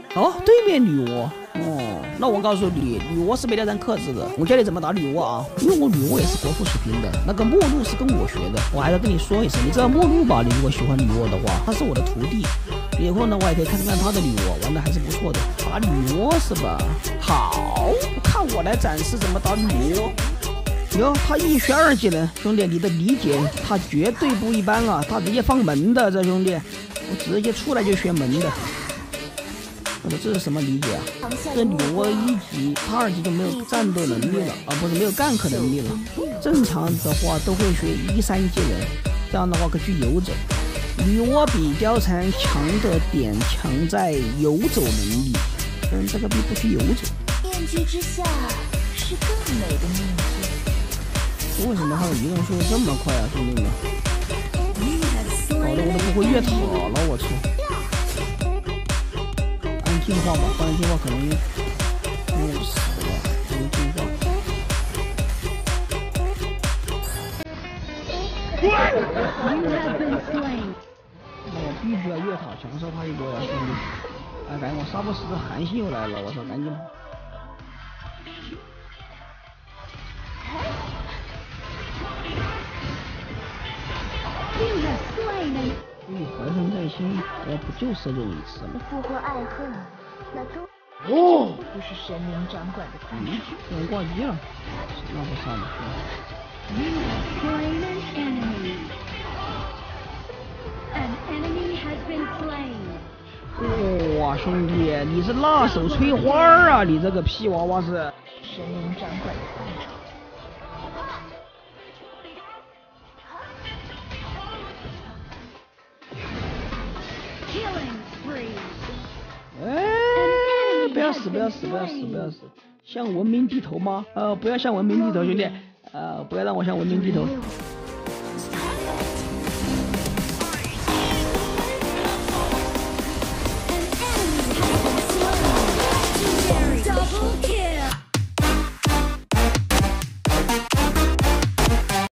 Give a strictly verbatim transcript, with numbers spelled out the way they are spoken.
哦，对面女娲。哦，那我告诉你，女娲是没得人克制的。我教你怎么打女娲啊，因为我女娲也是国服水平的。那个陌路是跟我学的，我还要跟你说一声，你知道陌路吧？你如果喜欢女娲的话，她是我的徒弟。以后呢，我也可以看看她的女娲，玩的还是不错的。打女娲是吧？好，看我来展示怎么打女娲。哟，他一学二技能，兄弟，你的理解他绝对不一般啊！他直接放门的，这兄弟，我直接出来就学门的。我说这是什么理解啊？这女娲一级，他二级就没有战斗能力了啊，不是没有干克能力了。正常的话都会学一三技能，这样的话可以去游走。女娲比貂蝉强的点强在游走能力，跟这个比不去游走。 面具之下是更美的面具。 为什么他的移动速度这么快啊，兄弟们？搞得我都不会越塔了，我操！按进化吧，不然进化可能又死了，不能进化。那我必须要越塔强杀他一波呀，兄弟！哎，赶紧我杀不死，韩信又来了，我操，赶紧跑！你怀恨在心，我不就射中一次吗？ 复或爱恨，那都哦， 不是神明掌管的范嗯， 畴。 我挂机了，那不杀了。哇，兄弟，你是辣手摧花啊！你这个屁娃娃是神明掌管的范畴。 哎，不要死，不要死，不要死，不要死！向文明低头吗？呃，不要向文明低头，兄弟，呃，不要让我向文明低头。